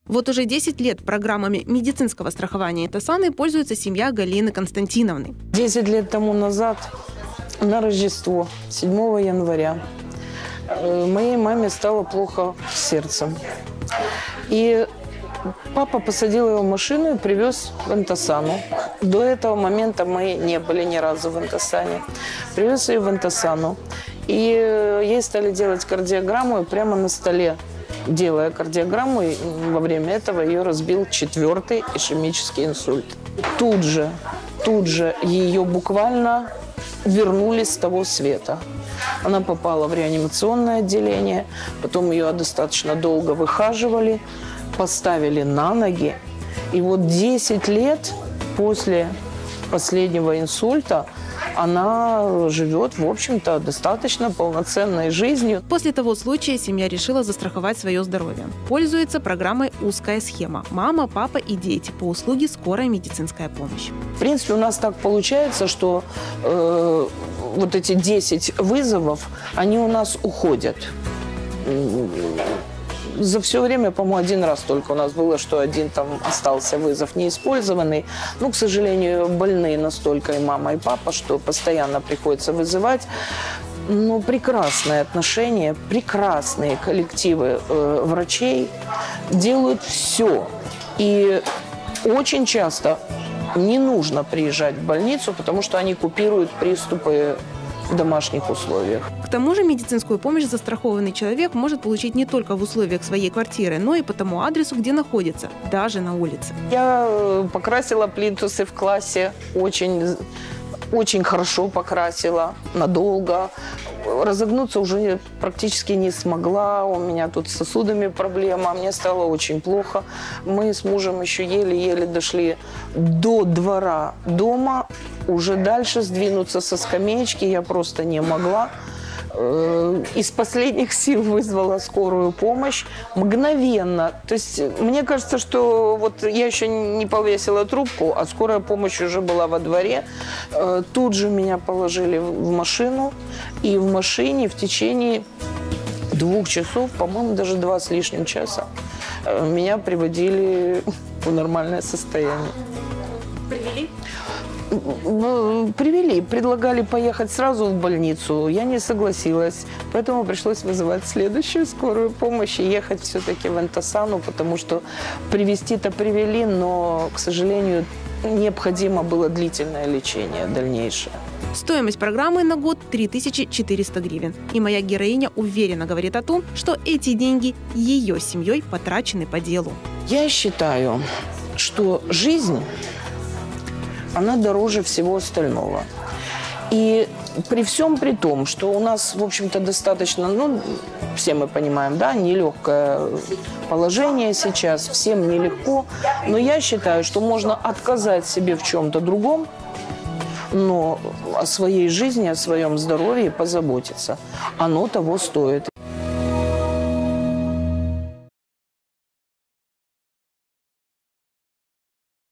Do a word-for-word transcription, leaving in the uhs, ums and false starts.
Вот уже десять лет программами медицинского страхования Интосаны пользуется семья Галины Константиновны. Десять лет тому назад, на Рождество, седьмого января, моей маме стало плохо с сердцем. И папа посадил ее в машину и привез в Интосану. До этого момента мы не были ни разу в Интосане. Привез ее в Интосану. И ей стали делать кардиограмму, и прямо на столе, делая кардиограмму, во время этого ее разбил четвертый ишемический инсульт. Тут же, тут же ее буквально вернули с того света. Она попала в реанимационное отделение, потом ее достаточно долго выхаживали, поставили на ноги. И вот десять лет после последнего инсульта она живет, в общем-то, достаточно полноценной жизнью. После того случая семья решила застраховать свое здоровье. Пользуется программой «Узкая схема». Мама, папа и дети по услуге «Скорая медицинская помощь». В принципе, у нас так получается, что э, вот эти десять вызовов, они у нас уходят. За все время, по-моему, один раз только у нас было, что один там остался вызов неиспользованный. Ну, к сожалению, больные настолько и мама, и папа, что постоянно приходится вызывать. Ну, прекрасные отношения, прекрасные коллективы э, врачей делают все. И очень часто не нужно приезжать в больницу, потому что они купируют приступы в домашних условиях. К тому же медицинскую помощь застрахованный человек может получить не только в условиях своей квартиры, но и по тому адресу, где находится, даже на улице. Я покрасила плинтусы в классе, очень, очень хорошо покрасила, надолго. Разогнуться уже практически не смогла, у меня тут с сосудами проблема, мне стало очень плохо. Мы с мужем еще еле-еле дошли до двора дома, уже дальше сдвинуться со скамеечки я просто не могла. Из последних сил вызвала скорую помощь мгновенно. То есть мне кажется, что вот я еще не повесила трубку, а скорая помощь уже была во дворе. Тут же меня положили в машину, и в машине в течение двух часов, по-моему, даже два с лишним часа, меня приводили в нормальное состояние. Привели? Привели, предлагали поехать сразу в больницу, я не согласилась, поэтому пришлось вызывать следующую скорую помощь и ехать все-таки в Интосану, потому что привезти-то привели, но, к сожалению, необходимо было длительное лечение дальнейшее. Стоимость программы на год три тысячи четыреста гривен. И моя героиня уверенно говорит о том, что эти деньги ее семьей потрачены по делу. Я считаю, что жизнь, она дороже всего остального. И при всем при том, что у нас, в общем-то, достаточно, ну, все мы понимаем, да, нелегкое положение сейчас, всем нелегко, но я считаю, что можно отказать себе в чем-то другом, но о своей жизни, о своем здоровье позаботиться. Оно того стоит.